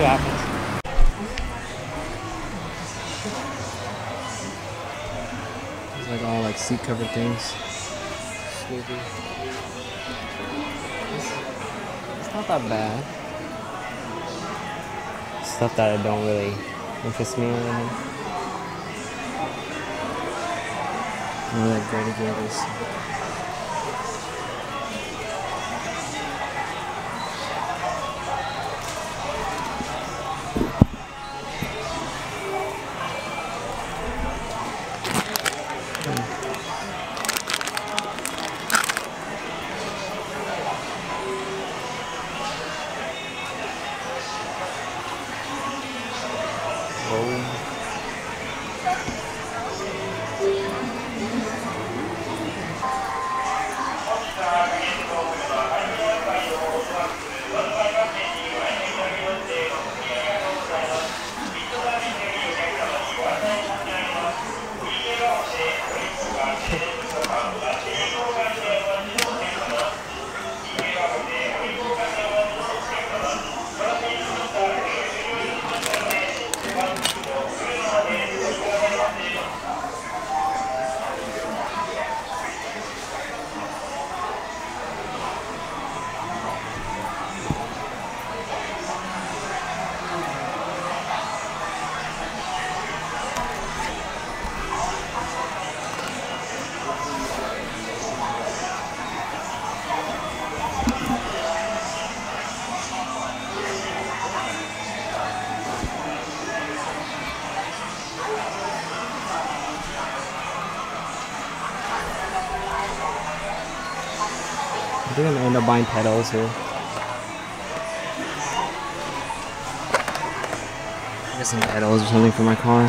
what happens. It's like all like seat cover things. Snoopy. It's not that bad. Stuff that don't really interest me or anything. More like Grady Gators. I think I'm gonna end up buying pedals here. Get some pedals or something for my car.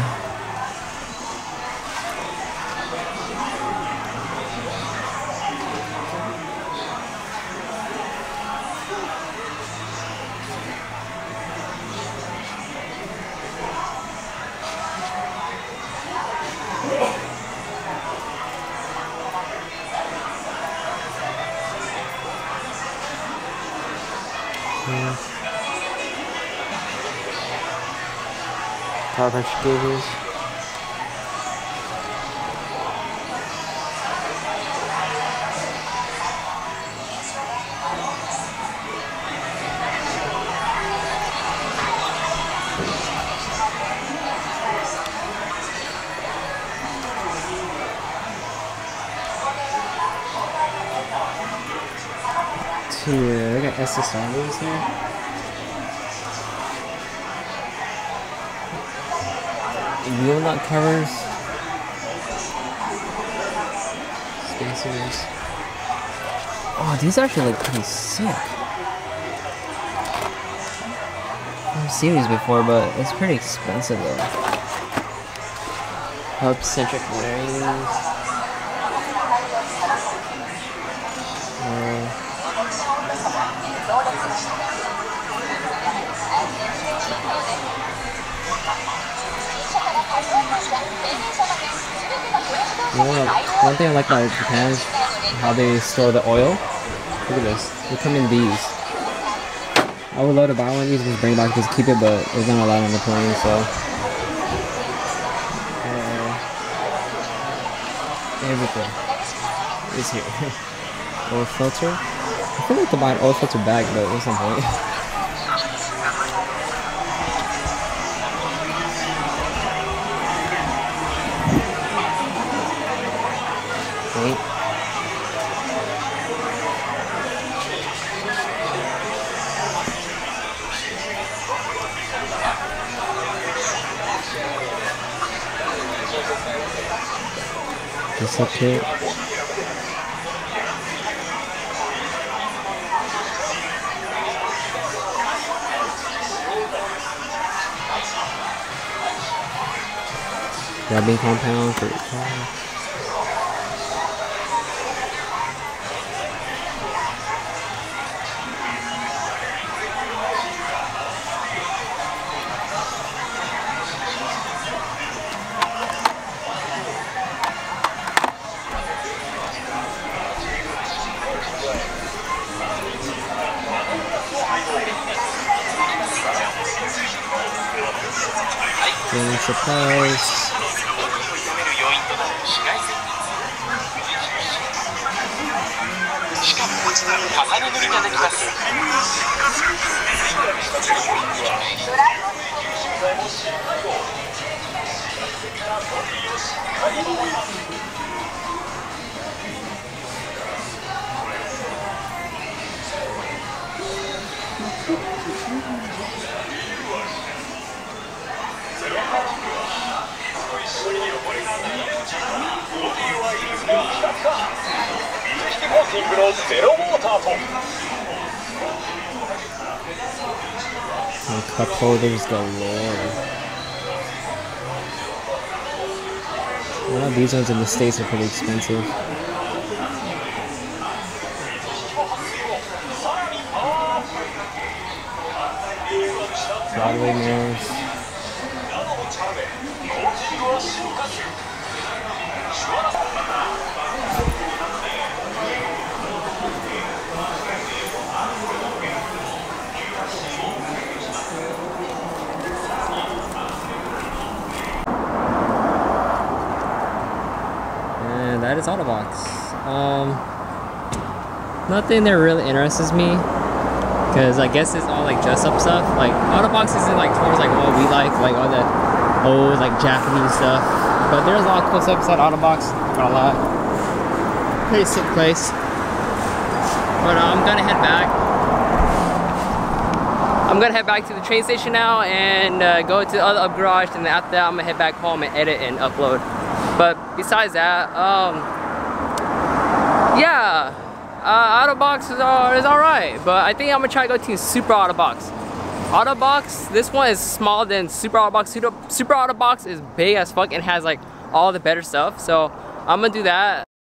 Power pressure gauges. Yeah, I got SSRs here. Wheel nut covers, spacers. Oh, these actually look pretty sick. I've seen these before, but it's pretty expensive though. Hub centric bearings. You know, one thing I like about Japan is how they store the oil. Look at this. They come in these. I would love to buy one of these and just bring it back to keep it, but it's not allowed on the plane, so. Everything is here. Oil filter. I feel like to buy an oil filter bag, but at some point. This up here. Rubbing compound for your car. Some supplies. And cup holders galore. I know these ones in the States are pretty expensive. Broadway mirrors. And that is Autobox. Nothing that really interests me, because I guess it's all like dress up stuff. Like Autobox isn't like towards like what we like all the old like Japanese stuff. But there's a lot of cool stuff inside Autobox. Got a lot. Pretty sick place. But I'm gonna head back. I'm gonna head back to the train station now and go to the other up garage, and then after that I'm gonna head back home and edit and upload. But besides that, yeah, Autobox is alright, but I think I'm gonna try to go to Super Autobox. Autobox, this one is smaller than Super Autobox. Super Autobox is big as fuck and has like all the better stuff, so I'm gonna do that.